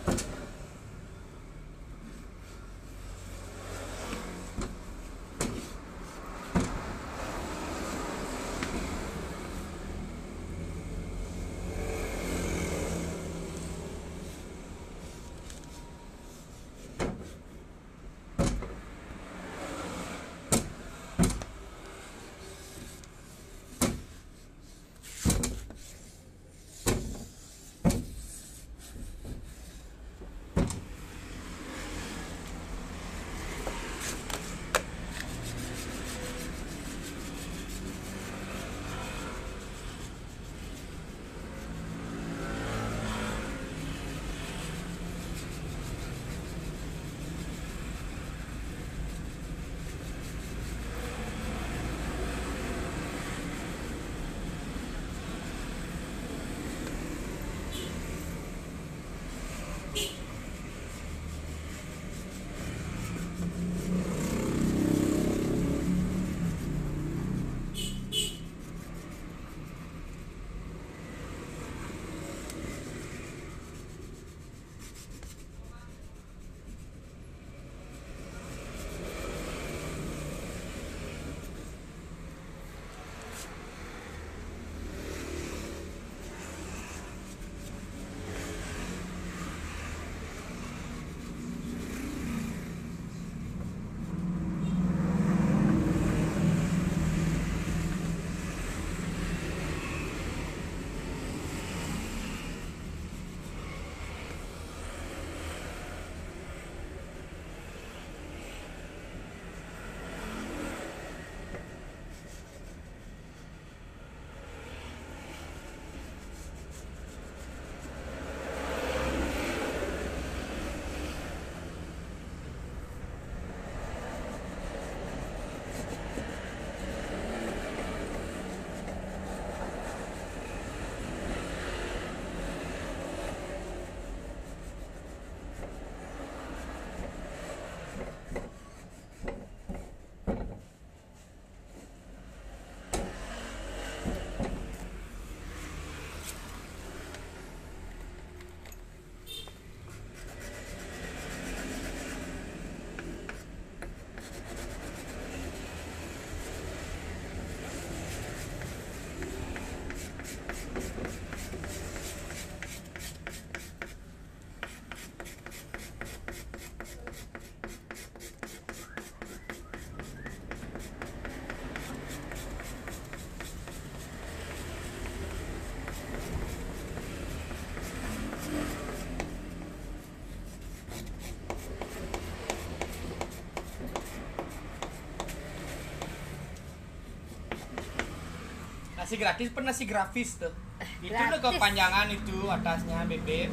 Nasi gratis pernah nasi grafis tuh. Itu udah kepanjangan itu atasnya bebek.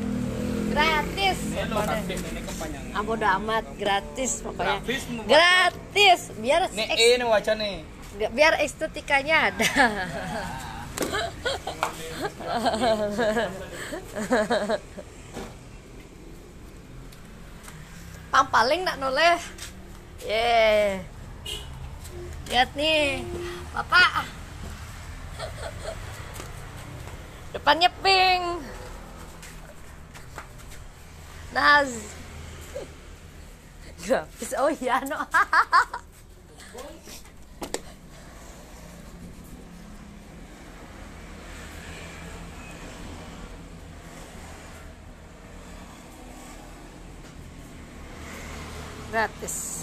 Gratis. Ini lo gratis ini kepanjangan. Ah bodo amat gratis pokoknya. Gratis. Gratis biar ini wacana nih. Biar estetikanya ada. Pampaling nak noleh. Ye. Lihat nih, Bapak. Depannya pink. Naz. Gratis. Oh iya no. Gratis.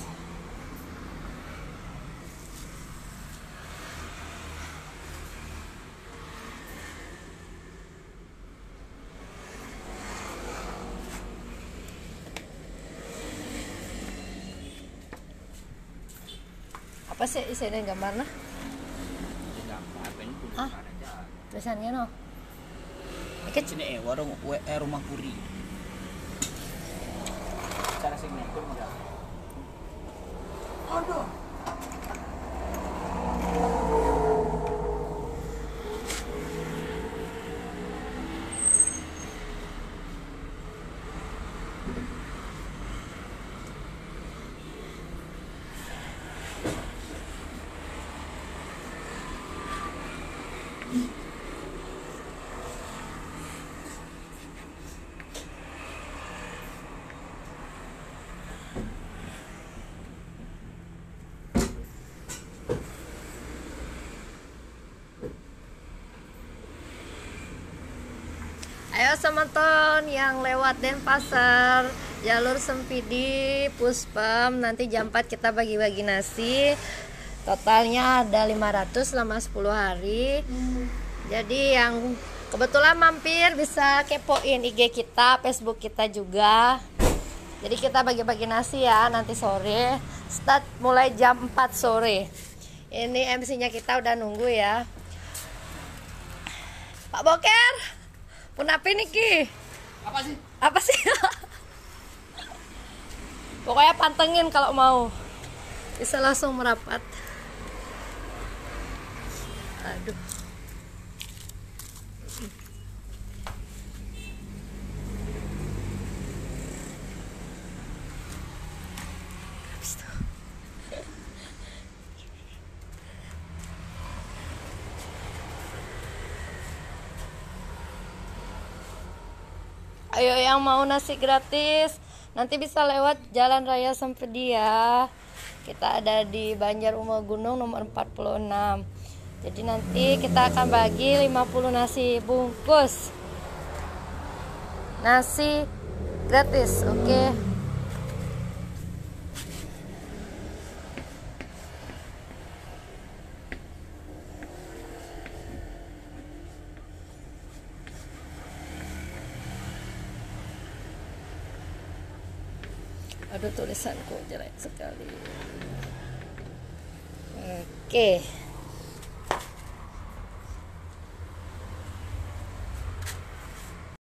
Apa sih isinya gambarnya? Ah, tulisannya no. Ikat sini warung rumah puri. Cara signature modal. Aduh. teman-teman yang lewat Denpasar, jalur Sempidi, Puspem, nanti jam 4 kita bagi-bagi nasi. Totalnya ada 500 selama 10 hari. Jadi yang kebetulan mampir bisa kepoin IG kita, Facebook kita juga. Jadi kita bagi-bagi nasi ya nanti sore. Start mulai jam 4 sore. Ini MC-nya kita udah nunggu ya. Pak Boker, punapi niki? Apa sih? Apa sih? Pokoknya pantengin kalau mau. Bisa langsung merapat. Aduh. Ayo yang mau nasi gratis nanti bisa lewat Jalan Raya Sempedi ya. Kita ada di Banjar Uma Gunung nomor 46. Jadi nanti kita akan bagi 50 nasi bungkus. Nasi gratis, oke. Aduh tulisanku jelek sekali. Oke.